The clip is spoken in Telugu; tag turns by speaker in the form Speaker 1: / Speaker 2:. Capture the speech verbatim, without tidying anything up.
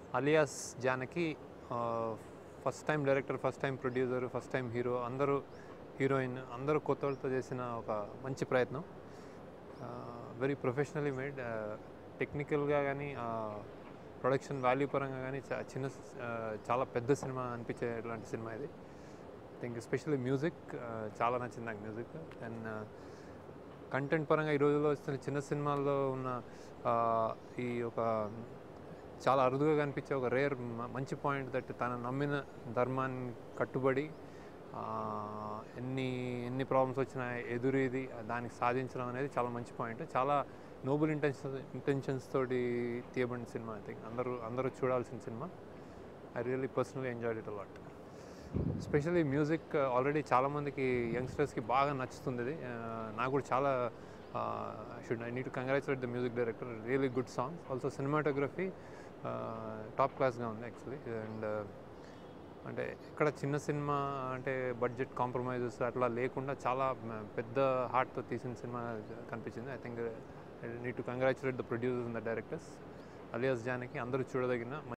Speaker 1: Alias Janaki first time director, first time producer, first time hero, అందరూ హీరోయిన్ అందరూ కొత్త వాళ్ళతో చేసిన ఒక మంచి ప్రయత్నం. Very professionally made. టెక్నికల్గా కానీ ప్రొడక్షన్ వాల్యూ పరంగా కానీ చిన్న చాలా పెద్ద సినిమా అనిపించే ఇలాంటి సినిమా ఇది. థింక్ ఎస్పెషల్లీ మ్యూజిక్ చాలా నచ్చింది నాకు. మ్యూజిక్ అండ్ కంటెంట్ పరంగా ఈ రోజుల్లో వస్తున్న చిన్న సినిమాల్లో ఉన్న ఈ ఒక చాలా అరుదుగా కనిపించే ఒక రేర్ మంచి పాయింట్ దట్ తన నమ్మిన ధర్మాన్ని కట్టుబడి ఎన్ని ఎన్ని ప్రాబ్లమ్స్ వచ్చినా ఎదురీది దానికి సాధించడం అనేది చాలా మంచి పాయింట్. చాలా నోబుల్ ఇంటెన్షన్ ఇంటెన్షన్స్ తోటి తీయబడిన సినిమా. ఐ థింక్ అందరూ అందరూ చూడాల్సిన cinema. I really personally enjoyed it a lot. Especially music already చాలామందికి యంగ్స్టర్స్కి బాగా నచ్చుతుంది. ఇది నాకు కూడా చాలా should I need to congratulate the music director. Really good songs. Also cinematography top క్లాస్గా ఉంది యాక్చువల్లీ. అండ్ అంటే ఇక్కడ చిన్న సినిమా అంటే బడ్జెట్ కాంప్రమైజెస్ అట్లా లేకుండా చాలా పెద్ద హార్ట్తో తీసిన సినిమా కనిపించింది. I think I need to congratulate the producers and the directors. Alias Janaki అందరూ చూడదగిన